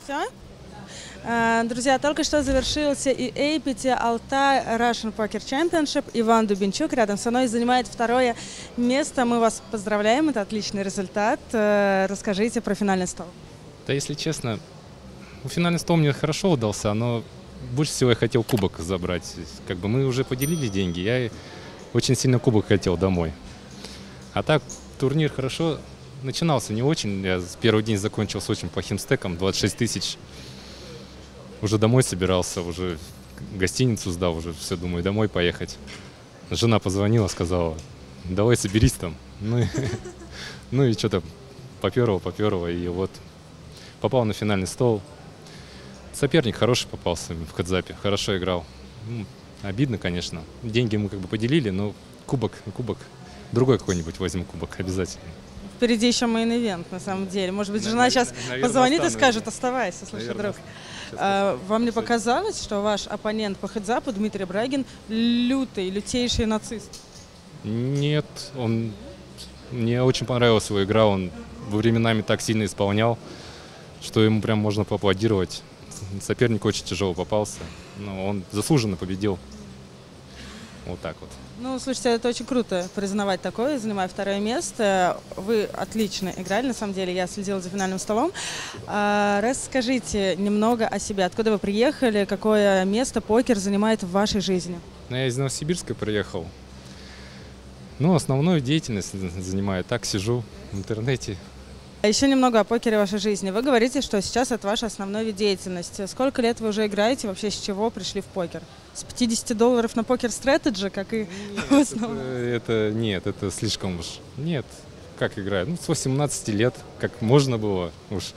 Все? Друзья, только что завершился EA PT Altai Russian Poker Championship. Иван Дубенчук рядом со мной занимает второе место. Мы вас поздравляем, это отличный результат. Расскажите про финальный стол. Да, если честно, финальный стол мне хорошо удался, но больше всего я хотел кубок забрать. Как бы мы уже поделили деньги, я очень сильно кубок хотел домой. А так, турнир хорошо начинался, не очень. Я с первый день закончил с очень плохим стеком, 26 тысяч. Уже домой собирался, уже гостиницу сдал, уже все, думаю, домой поехать. Жена позвонила, сказала, давай соберись там. Ну и что-то поперло, и вот попал на финальный стол. Соперник хороший попался в хедзапе, хорошо играл. Обидно, конечно. Деньги мы как бы поделили, но кубок, другой какой-нибудь возьму кубок обязательно. Впереди еще мейн-ивент, на самом деле. Может быть, жена сейчас позвонит и скажет, оставайся, слушай, друг. Вам не показалось, что ваш оппонент по хедзапу, Дмитрий Брагин, лютейший нацист? Нет, мне очень понравилась его игра, он временами так сильно исполнял, что ему прям можно поаплодировать. Соперник очень тяжело попался, но он заслуженно победил. Вот так вот. Ну, слушайте, это очень круто признавать такое, занимая второе место. Вы отлично играли, на самом деле, я следила за финальным столом. Расскажите немного о себе. Откуда вы приехали, какое место покер занимает в вашей жизни? Я из Новосибирска приехал. Ну, основную деятельность занимаю. Так сижу в интернете. Еще немного о покере в вашей жизни. Вы говорите, что сейчас это ваш основной вид деятельности. Сколько лет вы уже играете? Вообще с чего пришли в покер? С $50 на покер стратеджи, как и в основном? Нет, это слишком уж. Нет, как играю? Ну, с 18 лет, как можно было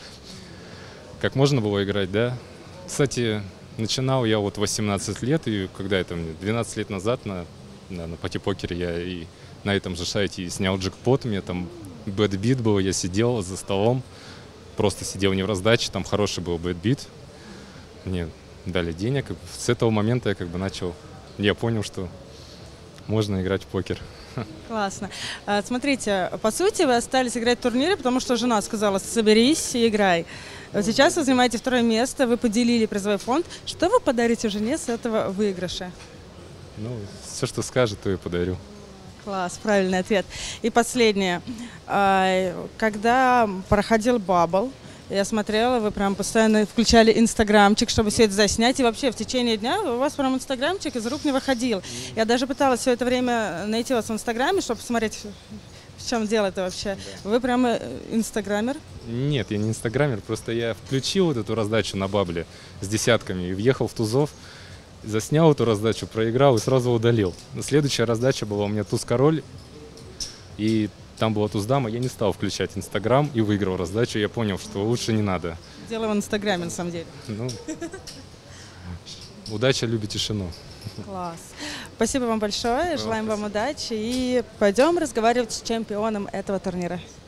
играть, да. Кстати, начинал я вот 18 лет, и когда это мне, 12 лет назад на пати-покере я и на этом же сайте снял джекпот, мне там бэтбит был, я сидел за столом, просто сидел не в раздаче, там хороший был бэтбит. Мне дали денег, и с этого момента я как бы начал, я понял, что можно играть в покер. Классно. Смотрите, по сути, вы остались играть в турнире, потому что жена сказала, соберись и играй. Вот сейчас вы занимаете второе место, вы поделили призовой фонд. Что вы подарите жене с этого выигрыша? Ну, все, что скажет, то и подарю. Класс, правильный ответ. И последнее. Когда проходил бабл, я смотрела, вы прям постоянно включали инстаграмчик, чтобы все это заснять. И вообще в течение дня у вас прям инстаграмчик из рук не выходил. Я даже пыталась все это время найти вас в инстаграме, чтобы посмотреть, в чем дело-то вообще. Да. Вы прямо инстаграмер? Нет, я не инстаграмер, просто я включил вот эту раздачу на бабле с десятками и въехал в тузов. Заснял эту раздачу, проиграл и сразу удалил. Следующая раздача была у меня туз-король, и там была туз-дама. Я не стал включать инстаграм и выиграл раздачу. Я понял, что лучше не надо. Дело в инстаграме, на самом деле. Ну, удача любит тишину. Класс. Спасибо вам большое, желаем вам удачи и пойдем разговаривать с чемпионом этого турнира.